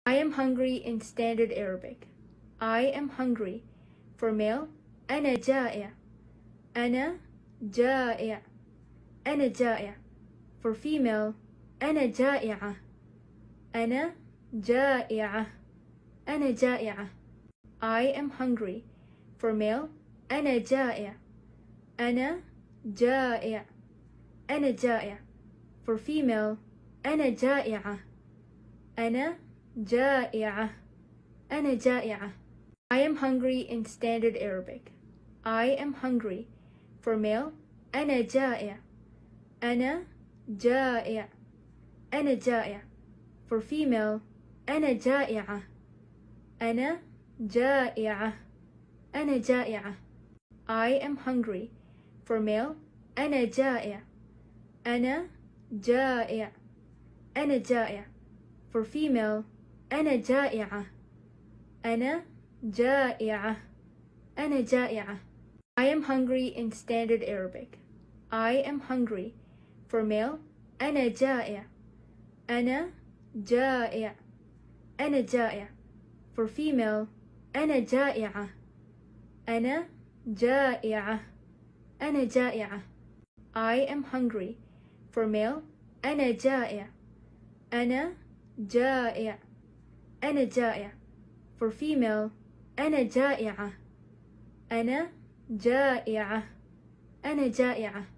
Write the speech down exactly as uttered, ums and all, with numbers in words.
I am hungry in Standard Arabic. I am hungry. For male, أنا جائع. أنا جائع. أنا جائع. For female, أنا جائعة. أنا جائعة. أنا جائعة. I am hungry. For male, أنا جائع. أنا جائع. أنا جائع. For female, أنا جائعة. أنا جائعة. أنا جائعة. I am hungry in Standard Arabic. I am hungry. For male, أنا جائع. أنا جائع. أنا جائع. For female, أنا جائعة. أنا جائعة. أنا جائعة. I am hungry. For male, أنا جائع. أنا جائع. أنا جائع. For female, أنا جائعة. أنا جائعة. أنا جائعة. I am hungry in Standard Arabic. I am hungry. For male, أنا جائع. أنا جائع. أنا جائع. For female, أنا جائعة. أنا جائعة. أنا جائعة. I am hungry. For male, أنا جائع. أنا جائع. أنا جائع. For female, أنا جائعة. أنا جائعة. أنا جائعة.